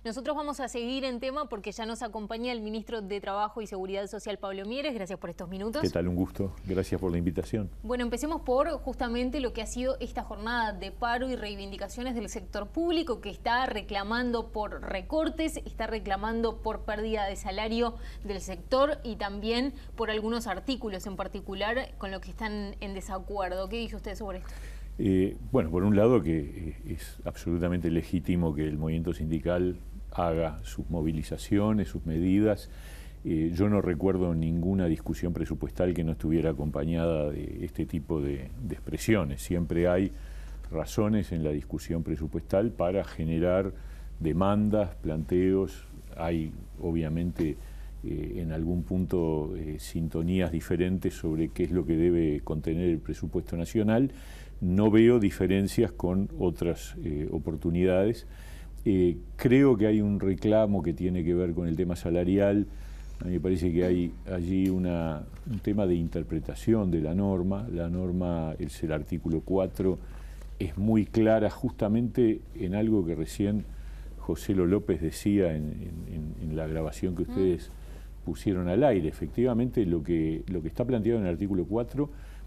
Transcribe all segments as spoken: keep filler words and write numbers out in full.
Nosotros vamos a seguir en tema porque ya nos acompaña el ministro de Trabajo y Seguridad Social, Pablo Mieres. Gracias por estos minutos. ¿Qué tal? Un gusto. Gracias por la invitación. Bueno, empecemos por justamente lo que ha sido esta jornada de paro y reivindicaciones del sector público, que está reclamando por recortes, está reclamando por pérdida de salario del sector y también por algunos artículos en particular con los que están en desacuerdo. ¿Qué dice usted sobre esto? Eh, bueno, por un lado que eh, es absolutamente legítimo que el movimiento sindical haga sus movilizaciones, sus medidas. Eh, yo no recuerdo ninguna discusión presupuestal que no estuviera acompañada de este tipo de, de expresiones. Siempre hay razones en la discusión presupuestal para generar demandas, planteos. Hay obviamente eh, en algún punto eh, sintonías diferentes sobre qué es lo que debe contener el presupuesto nacional. No veo diferencias con otras eh, oportunidades. Eh, creo que hay un reclamo que tiene que ver con el tema salarial. A mí me parece que hay allí una, un tema de interpretación de la norma. La norma, es el artículo cuatro, es muy clara justamente en algo que recién Joselo López decía en, en, en la grabación que ustedes pusieron al aire. Efectivamente, lo que, lo que está planteado en el artículo cuatro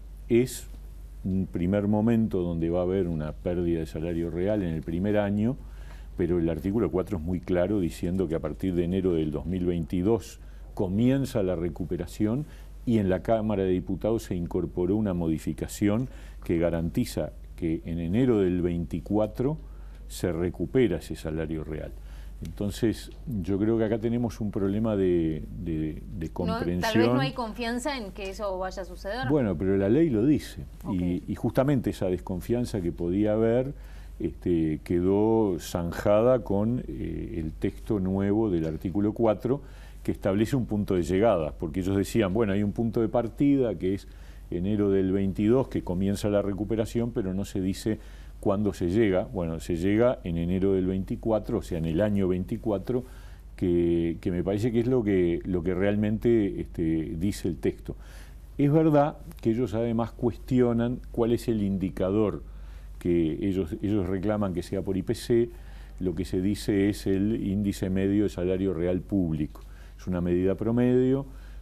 es un primer momento donde va a haber una pérdida de salario real en el primer año, pero el artículo cuatro es muy claro diciendo que a partir de enero del dos mil veintidós comienza la recuperación, y en la Cámara de Diputados se incorporó una modificación que garantiza que en enero del veinticuatro se recupera ese salario real. Entonces, yo creo que acá tenemos un problema de, de, de comprensión. No, tal vez no hay confianza en que eso vaya a suceder. Bueno, pero la ley lo dice. Okay. Y, y justamente esa desconfianza que podía haber este, quedó zanjada con eh, el texto nuevo del artículo cuatro, que establece un punto de llegada. Porque ellos decían, bueno, hay un punto de partida que es enero del veintidós, que comienza la recuperación, pero no se dice cuándo se llega. Bueno, se llega en enero del veinticuatro, o sea, en el año veinticuatro, que, que me parece que es lo que, lo que realmente este, dice el texto. Es verdad que ellos además cuestionan cuál es el indicador que ellos, ellos reclaman que sea por I P C. Lo que se dice es el índice medio de salario real público. Es una medida promedio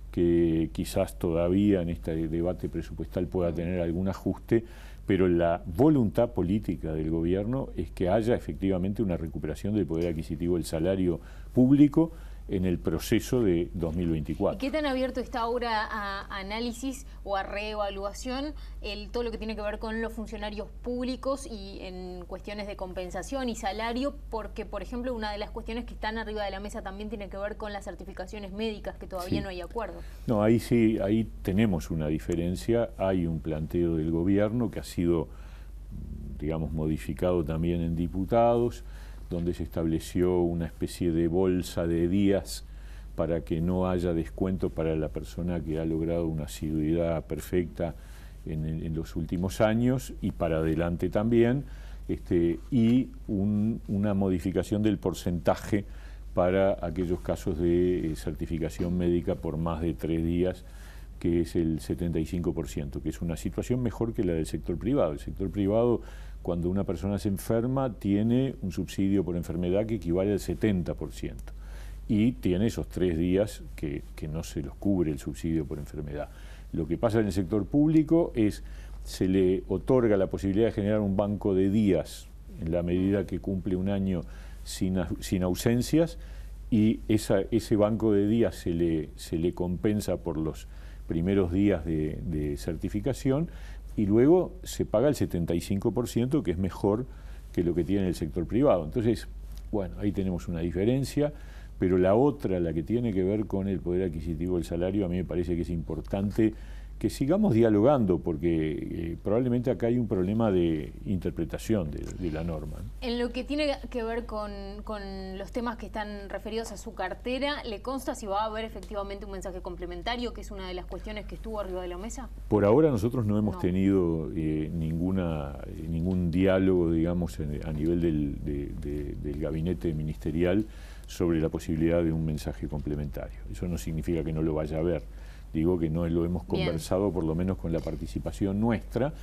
que quizás todavía en este debate presupuestal pueda tener algún ajuste, pero la voluntad política del gobierno es que haya efectivamente una recuperación del poder adquisitivo del salario público en el proceso de dos mil veinticuatro. ¿Y qué tan abierto está ahora a análisis o a reevaluación el, todo lo que tiene que ver con los funcionarios públicos y en cuestiones de compensación y salario? Porque, por ejemplo, una de las cuestiones que están arriba de la mesa también tiene que ver con las certificaciones médicas, que todavía sí. no hay acuerdo. No, ahí sí, ahí tenemos una diferencia. Hay un planteo del gobierno que ha sido, digamos, modificado también en diputados, donde se estableció una especie de bolsa de días para que no haya descuento para la persona que ha logrado una asiduidad perfecta en, en los últimos años y para adelante también, este, y un, una modificación del porcentaje para aquellos casos de eh, certificación médica por más de tres días, que es el setenta y cinco por ciento, que es una situación mejor que la del sector privado. El sector privado, cuando una persona se enferma, tiene un subsidio por enfermedad que equivale al setenta por ciento y tiene esos tres días que, que no se los cubre el subsidio por enfermedad. Lo que pasa en el sector público es se le otorga la posibilidad de generar un banco de días en la medida que cumple un año sin, sin ausencias, y esa, ese banco de días se le, se le compensa por los primeros días de, de certificación, y luego se paga el setenta y cinco por ciento, que es mejor que lo que tiene el sector privado. Entonces, bueno, ahí tenemos una diferencia, pero la otra, la que tiene que ver con el poder adquisitivo del salario, a mí me parece que es importante que sigamos dialogando, porque eh, probablemente acá hay un problema de interpretación de, de la norma. En lo que tiene que ver con, con los temas que están referidos a su cartera, ¿le consta si va a haber efectivamente un mensaje complementario, que es una de las cuestiones que estuvo arriba de la mesa? Por ahora nosotros no hemos no. tenido eh, ninguna, ningún diálogo, digamos, en, a nivel del, de, de, del gabinete ministerial sobre la posibilidad de un mensaje complementario. Eso no significa que no lo vaya a haber. Digo que no lo hemos conversado, Bien. por lo menos con la participación nuestra,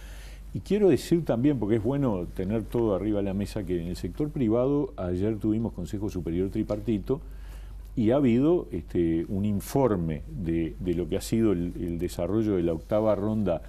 Y quiero decir también, porque es bueno tener todo arriba de la mesa, que en el sector privado ayer tuvimos Consejo Superior Tripartito y ha habido este, un informe de, de lo que ha sido el, el desarrollo de la octava ronda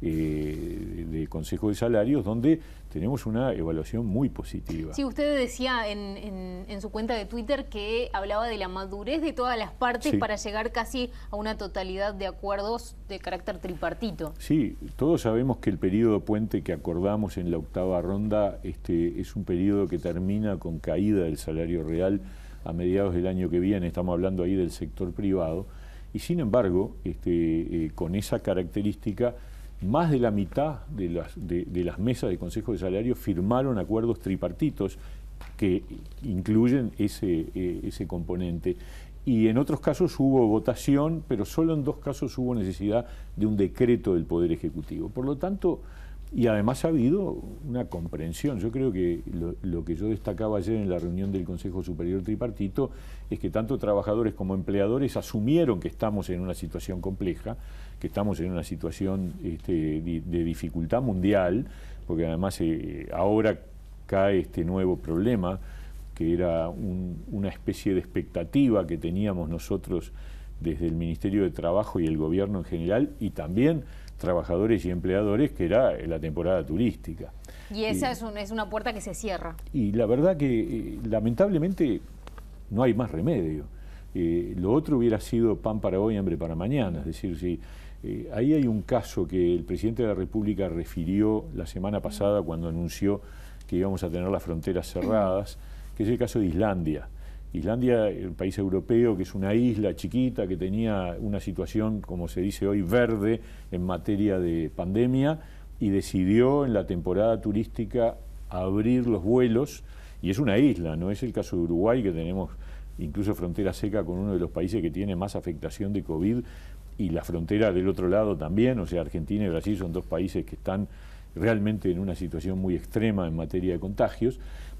eh, de Consejo de Salarios, donde tenemos una evaluación muy positiva. Sí, usted decía en, en, en su cuenta de Twitter que hablaba de la madurez de todas las partes sí. para llegar casi a una totalidad de acuerdos de carácter tripartito. Sí, todos sabemos que el periodo puente que acordamos en la octava ronda este, es un periodo que termina con caída del salario real a mediados del año que viene, estamos hablando ahí del sector privado, y sin embargo, este, eh, con esa característica, más de la mitad de las, de, de las mesas de Consejo de Salarios firmaron acuerdos tripartitos que incluyen ese, eh, ese componente. Y en otros casos hubo votación, pero solo en dos casos hubo necesidad de un decreto del Poder Ejecutivo. Por lo tanto, y además ha habido una comprensión. Yo creo que lo, lo que yo destacaba ayer en la reunión del Consejo Superior Tripartito es que tanto trabajadores como empleadores asumieron que estamos en una situación compleja, que estamos en una situación este, de, de dificultad mundial, porque además eh, ahora cae este nuevo problema, que era un, una especie de expectativa que teníamos nosotros desde el Ministerio de Trabajo y el Gobierno en general, y también trabajadores y empleadores, que era la temporada turística. Y esa y, es, un, es una puerta que se cierra. Y la verdad que eh, lamentablemente no hay más remedio. Eh, lo otro hubiera sido pan para hoy, hambre para mañana. Es decir, si eh, ahí hay un caso que el presidente de la República refirió la semana pasada cuando anunció que íbamos a tener las fronteras cerradas, que es el caso de Islandia. Islandia, el país europeo, que es una isla chiquita, que tenía una situación, como se dice hoy, verde en materia de pandemia, y decidió en la temporada turística abrir los vuelos, y es una isla, no es el caso de Uruguay, que tenemos incluso frontera seca con uno de los países que tiene más afectación de COVID, y la frontera del otro lado también, o sea, Argentina y Brasil son dos países que están realmente en una situación muy extrema en materia de contagios.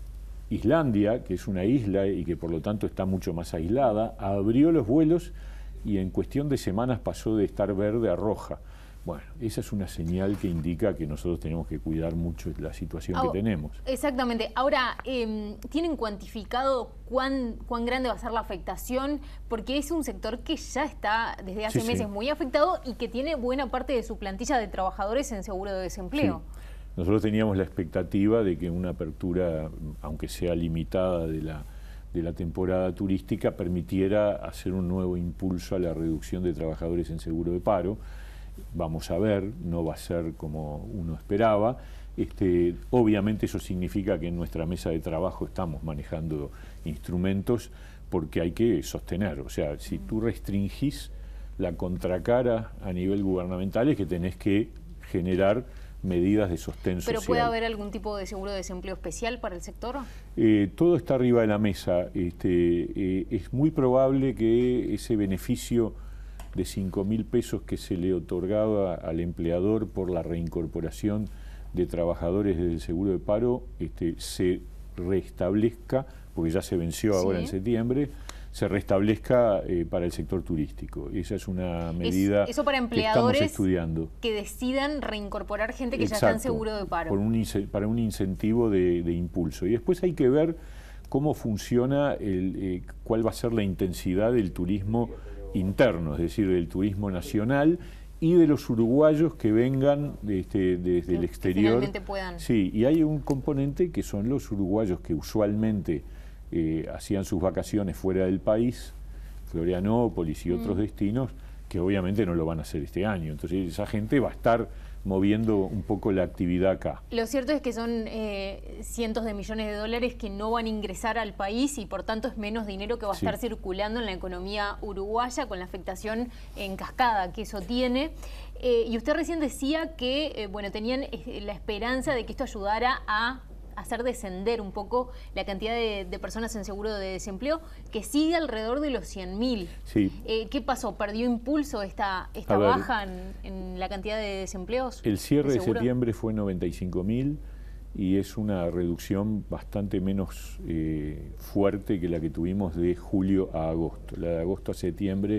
Islandia, que es una isla y que por lo tanto está mucho más aislada, abrió los vuelos y en cuestión de semanas pasó de estar verde a roja. Bueno, esa es una señal que indica que nosotros tenemos que cuidar mucho la situación oh, que tenemos. Exactamente. Ahora, eh, ¿tienen cuantificado cuán, cuán grande va a ser la afectación? Porque es un sector que ya está desde hace sí, meses sí. muy afectado y que tiene buena parte de su plantilla de trabajadores en seguro de desempleo. Sí. Nosotros teníamos la expectativa de que una apertura, aunque sea limitada, de la, de la temporada turística permitiera hacer un nuevo impulso a la reducción de trabajadores en seguro de paro. Vamos a ver, no va a ser como uno esperaba. Este, obviamente eso significa que en nuestra mesa de trabajo estamos manejando instrumentos porque hay que sostener. O sea, si tú restringís la contracara a nivel gubernamental es que tenés que generar medidas de sostén social. ¿Pero puede haber algún tipo de seguro de desempleo especial para el sector? Eh, todo está arriba de la mesa. Este, eh, es muy probable que ese beneficio de cinco mil pesos que se le otorgaba al empleador por la reincorporación de trabajadores del seguro de paro este, se restablezca, porque ya se venció ahora sí. en septiembre, se restablezca eh, para el sector turístico. Esa es una medida es, eso para empleadores que estamos estudiando. Que decidan reincorporar gente que Exacto, ya está en seguro de paro. Por un, para un incentivo de, de impulso. Y después hay que ver cómo funciona, el, eh, cuál va a ser la intensidad del turismo interno, es decir, del turismo nacional y de los uruguayos que vengan este, desde el exterior. Que finalmente puedan. Sí, y hay un componente que son los uruguayos que usualmente eh, hacían sus vacaciones fuera del país, Florianópolis y mm. otros destinos, que obviamente no lo van a hacer este año. Entonces esa gente va a estar moviendo un poco la actividad acá. Lo cierto es que son eh, cientos de millones de dólares que no van a ingresar al país y por tanto es menos dinero que va a sí. estar circulando en la economía uruguaya con la afectación en cascada que eso tiene. Eh, y usted recién decía que eh, bueno, tenían eh, la esperanza de que esto ayudara a hacer descender un poco la cantidad de, de personas en seguro de desempleo, que sigue alrededor de los cien mil. Sí. Eh, ¿Qué pasó? ¿Perdió impulso esta, esta baja en, en la cantidad de desempleos? El cierre de, de septiembre fue noventa y cinco mil y es una reducción bastante menos eh, fuerte que la que tuvimos de julio a agosto. La de agosto a septiembre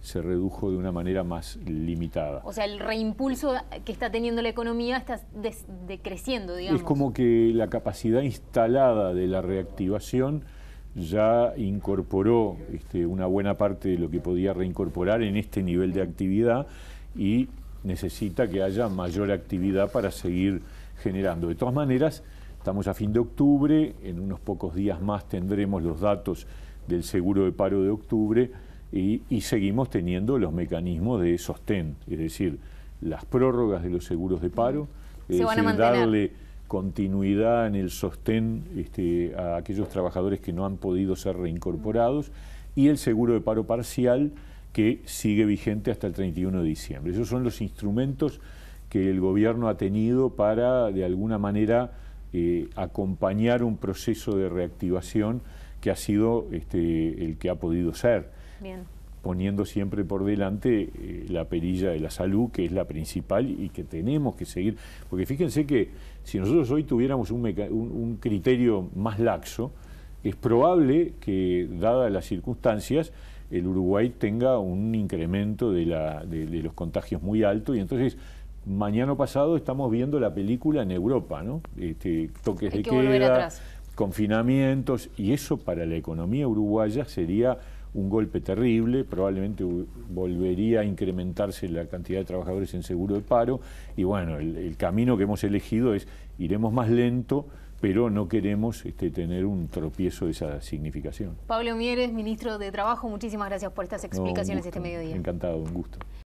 se redujo de una manera más limitada. O sea, el reimpulso que está teniendo la economía está des decreciendo, digamos. Es como que la capacidad instalada de la reactivación ya incorporó este, una buena parte de lo que podía reincorporar en este nivel de actividad y necesita que haya mayor actividad para seguir generando. De todas maneras, estamos a fin de octubre, en unos pocos días más tendremos los datos del seguro de paro de octubre y, y seguimos teniendo los mecanismos de sostén, es decir, las prórrogas de los seguros de paro, es Se van a decir, mantener. darle continuidad en el sostén este, a aquellos trabajadores que no han podido ser reincorporados y el seguro de paro parcial que sigue vigente hasta el treinta y uno de diciembre. Esos son los instrumentos que el gobierno ha tenido para, de alguna manera, eh, acompañar un proceso de reactivación que ha sido este, el que ha podido ser, Bien. poniendo siempre por delante eh, la perilla de la salud, que es la principal y que tenemos que seguir. Porque fíjense que si nosotros hoy tuviéramos un, meca un, un criterio más laxo, es probable que, dadas las circunstancias, el Uruguay tenga un incremento de, la, de, de los contagios muy alto y entonces mañana pasado estamos viendo la película en Europa, ¿no? Este, toques Hay de que volver queda, atrás. confinamientos, y eso para la economía uruguaya sería un golpe terrible, probablemente volvería a incrementarse la cantidad de trabajadores en seguro de paro, y bueno, el, el camino que hemos elegido es, iremos más lento, pero no queremos este, tener un tropiezo de esa significación. Pablo Mieres, ministro de Trabajo, muchísimas gracias por estas explicaciones No, este mediodía. Encantado, un gusto.